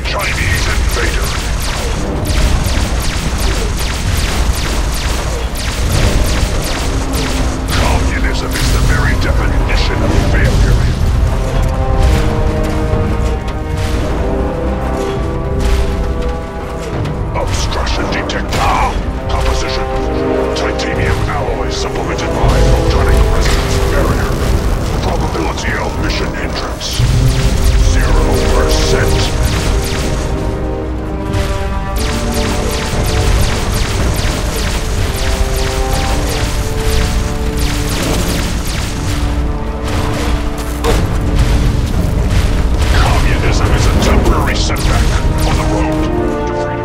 Chinese invader. Communism is the very definition of failure. Obstruction detected. Composition. Titanium alloy supplemented by photonic resonance barrier. Probability of mission hindrance. 0%. Communism is a temporary setback on the road to freedom.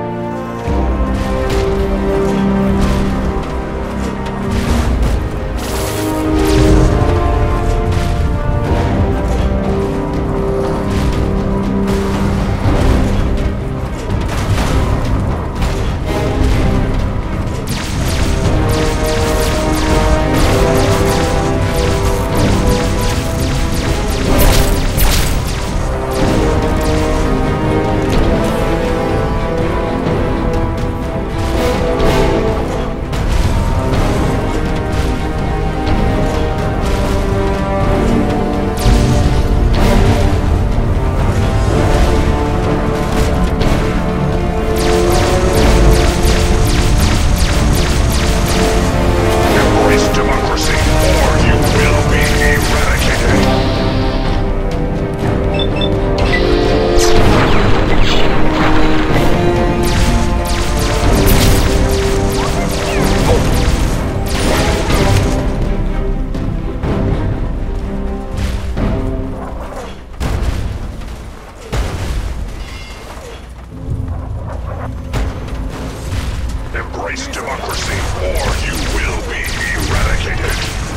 Embrace democracy, or you will be eradicated.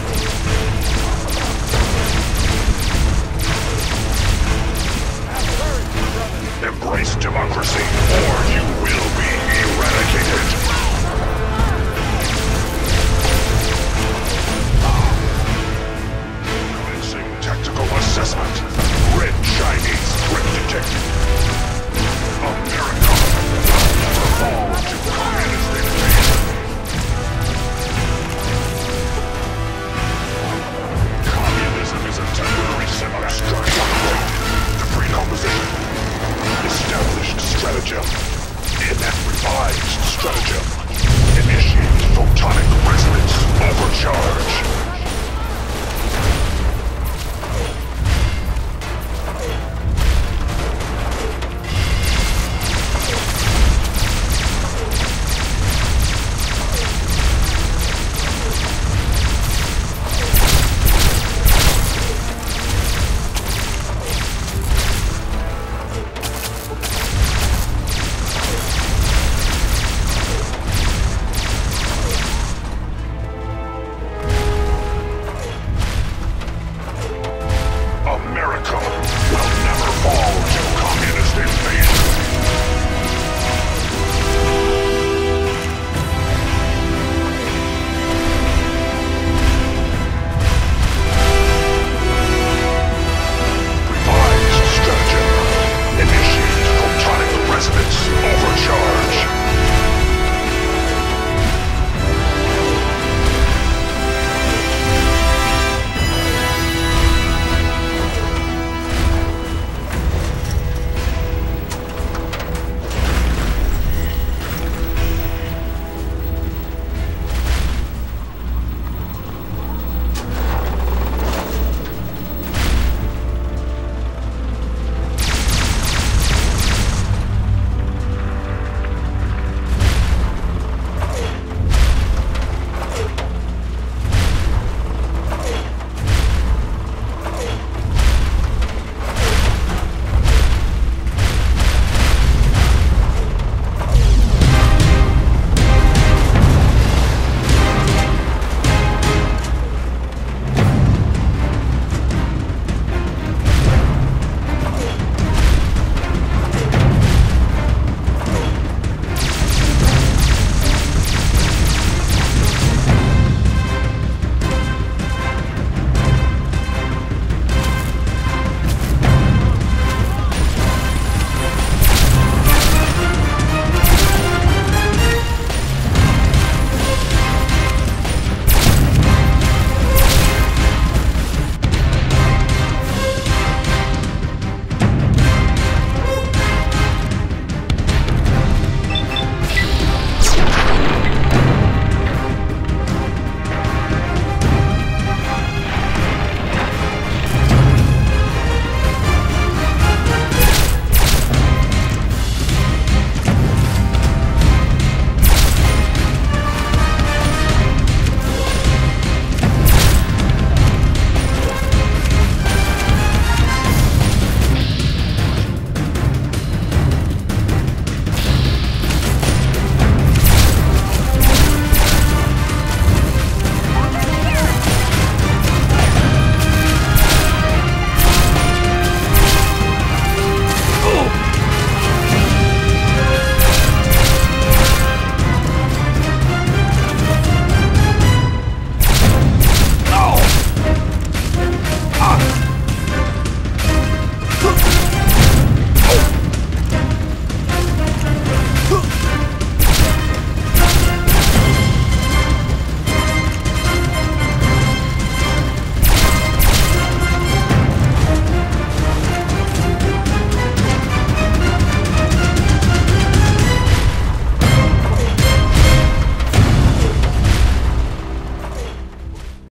Embrace democracy, or you will be eradicated. Commencing tactical assessment. Red Chinese threat detected. America never fall to communist invasion. Communism is a temporary semi-structure to pre-composition. Established stratagem. Revised stratagem. Initiate photonic resonance overcharge.